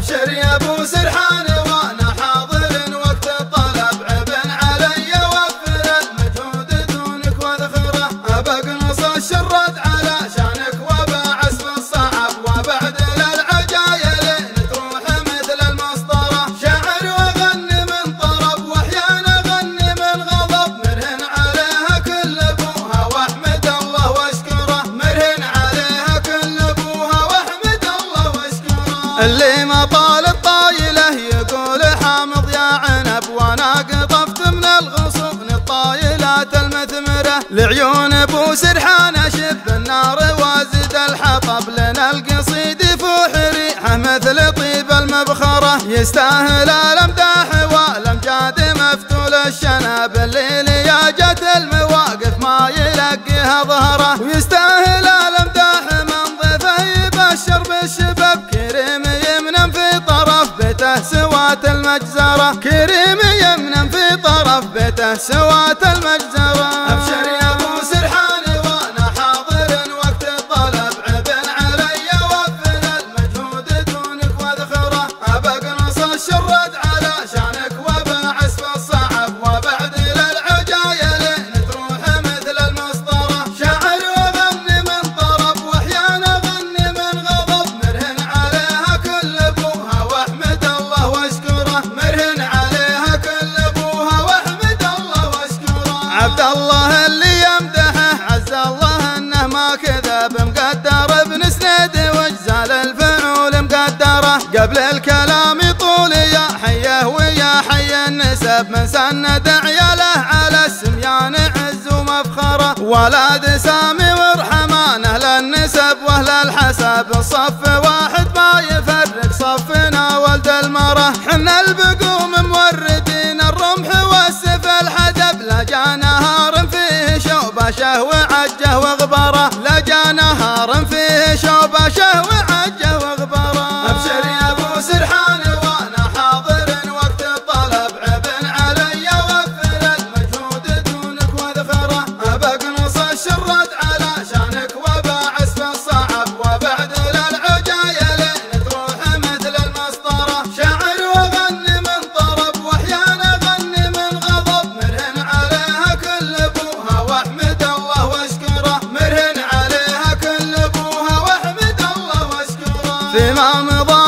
ابشر يا ابو سرحان وانا حاضر وقت الطلب، عيب علي وفر المجهود دونك واذخره، بقنص الشرد على شانك وبعزف الصعب، وبعدل العجايل تروح مثل المسطره، شاعر واغني من طرب واحيانا اغني من غضب، مرهن عليها كل ابوها واحمد الله واشكره، مرهن عليها كل ابوها واحمد الله واشكره. اللي ما طال الطايله يقول حامض يا عنب، وانا قطفت من الغصون الطايلات المثمره، لعيون ابو سرحان اشب النار وازد الحطب، لنا القصيد يفوح ريحه مثل طيب المبخره، يستاهل الامداح والامجاد مفتول الشنب، الليل يا جت المواقف ما يلقيها ظهره، ويستاهل الامداح من ضيفه يبشر بالشباب، كريم يمنن في طرف بيته سوات المجزره، كريم يمنن في طرف بيته سوات المجزره. ابشر يا ابو سرحان وانا حاضر وقت الطلب، عيب علي وفر المجهود دونك واذخره، بقنص الشرد على شانك وبعزف الصعب، وبعدل العجايل تروح مثل المسطره، شاعر واغني من طرب واحيانا اغني من غضب، مرهن عليها كل ابوها واحمد الله واشكره، مرهن عليها كل ابوها واحمد الله واشكره. عبد الله اللي يمدحه عز الله انه ما كذب، مقدر ابن سنيد واجزال الفعول مقدره، قبل الكلام يطول يا حيه ويا حي النسب، من سند عياله على السميان عز ومفخره، ولاد سامي ورحمان اهل النسب واهل الحسب، الصف واحد ما يفرق صفنا ولد المره، حنا البقوم موردين الرمح والسيف الحدب، لجا نهار فيه شوبشه وعجه وغبره، لجا نهار فيه شوبشه وعجه وغبره. ابشر يا ابو سرحان وانا حاضر وقت الطلب، عيب علي وفر المجهود دونك واذخره، بقنص الشرد على شانك وبعزف الصعب، وبعدل العجايل تروح مثل المسطره، شاعر واغني من طرب واحيانا اغني من غضب، مرهن عليها كل ابوها واحمد الله واشكره، مرهن عليها كل ابوها واحمد الله واشكره. فيما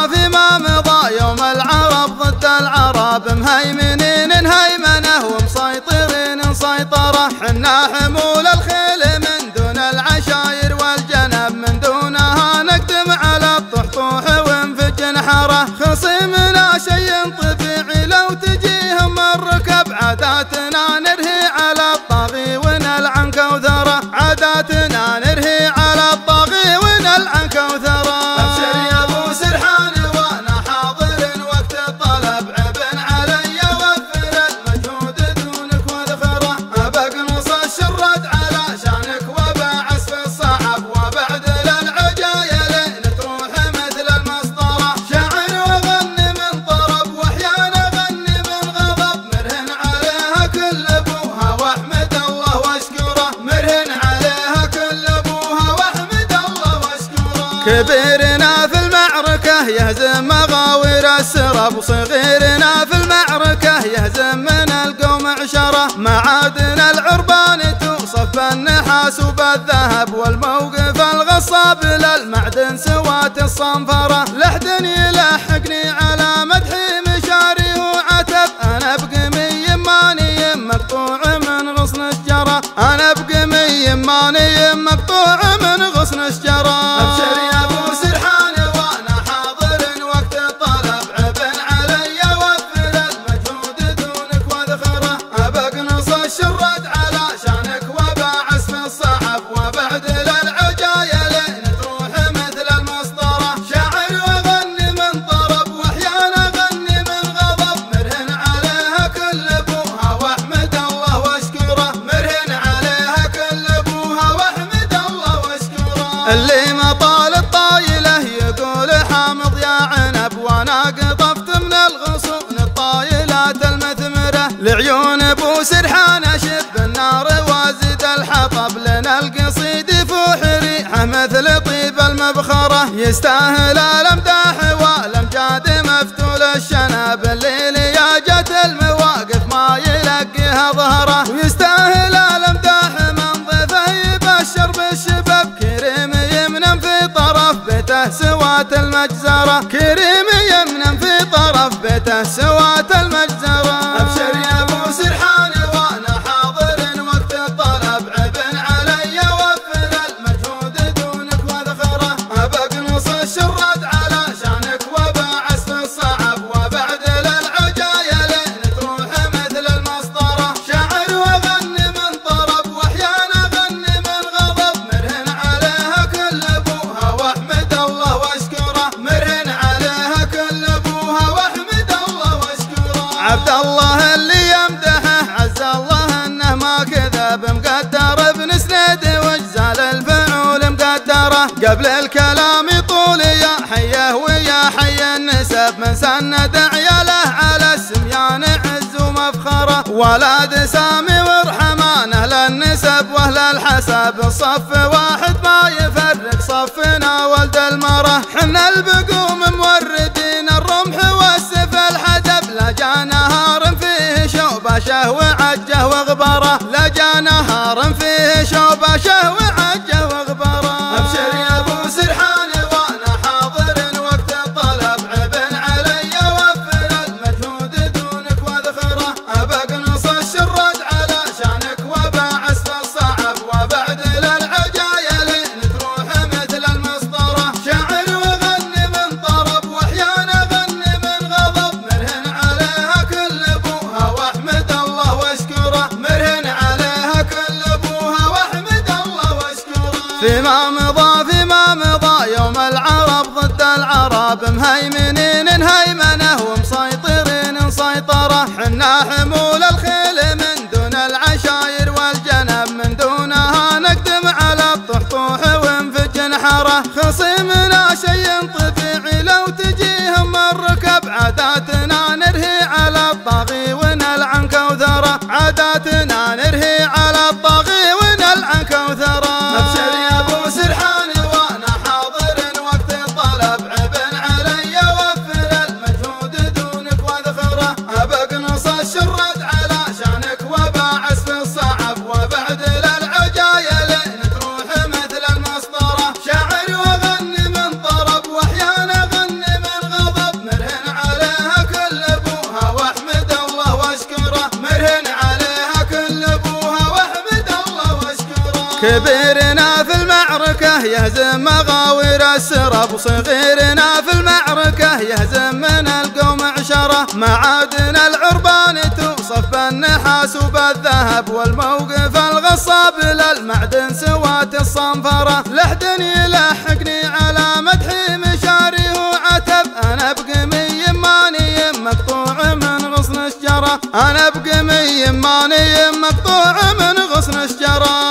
مضى يوم العرب ضد العرب، مهيمنين هيمنه ومسيطرين سيطره، حنا حمول الخيل من دون العشاير والجنب، من دونها نقدم على الطحطوح ونفج نحره، خصيمنا شي طبيعي لو تجيهم الركب، عاداتنا نرهي على الطاغي ونلعن كوثره، عاداتنا نرهي على الطاغي ونلعن كوثره. ابشر يا ابو سرحان وانا حاضر وقت الطلب، عيب علي وفر المجهود دونك واذخره، بقنص الشرد على شانك وبعزف الصعب، وبعدل العجايل تروح مثل المسطره، شاعر واغني من طرب واحيانا اغني من غضب، مرهن عليها كل ابوها واحمد الله واشكره، مرهن عليها كل ابوها واحمد الله واشكره. كبيرنا في المعركه يهزم مغاوير السرب، وصغيرنا في المعركه يهزم من القوم عشره، معادن العربان توصف بالنحاس وبالذهب، والموقف الغصاب للمعدن سوات الصنفره، لحد يلحقني على مدحي مشاري وعتب، انا بقمي ماني مقطوع من غصن الشجره، انا بقمي ماني مقطوع من غصن الشجره. ابشر يا ابو سرحان وانا حاضر وقت الطلب، عيب علي وفر المجهود دونك واذخره، بقنص الشرد على شانك وبعزف الصعب، وبعدل العجايل تروح مثل المسطره، شاعر واغني من طرب واحيانا اغني من غضب، مرهن عليها كل ابوها واحمد الله واشكره، مرهن عليها كل ابوها واحمد الله واشكره. اللي ما طال الطايله يقول حامض يا عنب، وانا قطفت من الغصون الطايلات المثمره، لعيون ابو سرحان اشب النار وازد الحطب، لنا القصيد يفوح ريحه مثل طيب المبخره، يستاهل الامداح والامجاد وجهه بالليل يا جت المواقف ما يلقيها ظهره، ويستاهل الامداح من ضيفه يبشر بالشباب، كريم يمنن في طرف بيته سوات المجزره، كريم يمنن في طرف بيته سوات المجزره. ابشر يا ابو سرحان وانا حاضر وقت الطلب، عب علي وفر المجهود دونك واذخره، بقنص الشرد على شانك وبعث في الصعب، وبعد للعجايل تروح مثل المسطره، شاعر وغني من طرب واحيانا غني من غضب، مرهن عليها كل ابوها واحمد الله واشكره، مرهن عليها كل ابوها واحمد الله واشكره. عبد الله اللي يمدحه عز الله انه ما كذب، مقدر ابن سنيد واجزال الفعول مقدره، قبل الكلام يطول يا حيه ويا حي النسب، من سند عياله على السميان عز ومفخره، ولاد سامي ورحمانه للنسب واهل الحسب، الصف واحد ما يفرق صفنا ولد المره، حنا البقوم موردين الرمح والسيف الحدب، لجا نهار فيه شوبشه وعجه وغبره، لجا نهار فيه شوبشه وعجه وغبره. ابشر يا ابو سرحان وانا حاضر وقت الطلب، عب علي وفر المجهود دونك واذخره، بقنص الشرد على شانك وبعث في الصعب، وبعد للعجايل تروح مثل المسطره، شاعر وغني من طرب واحيانا غني من غضب، مرهن عليها كل ابوها واحمد الله واشكره، مرهن عليها كل ابوها واحمد الله واشكره. فيما مضى يوم العرب ضد العرب، مهيمنين هيمنه ومسيطرين سيطره، حنا حمول الخيل من دون العشاير والجنب، من دونها نقدم على الطحطوح ونفج نحره، خصيمنا شيء طبيعي لو تجيهم الركب، عاداتنا نرهي على الطاغي ونلعن كوثره، عاداتنا نرهي على الطاغي ونلعن كوثره. ابشر يا ابو سرحان وانا حاضر وقت الطلب، عب علي وفر المجهود دونك واذخره، بقنص الشرد على شانك وبعث في الصعب، وبعد للعجايل تروح مثل المسطره، شاعر وغني من طرب واحيانا غني من غضب، مرهن عليها كل ابوها واحمد الله واشكره، مرهن عليها كل ابوها واحمد الله واشكره. كبيرنا في المعركه يهزم مغاوير السرب، وصغيرنا في المعركه يهزم من القوم عشره، معادن العربان توصف بالنحاس وبالذهب، والموقف الغصاب للمعدن سوات الصنفره، لحد يلحقني على مدحي مشاري وعتب، انا بقمي ماني مقطوع من غصن الشجره، انا بقمي ماني مقطوع من غصن الشجره.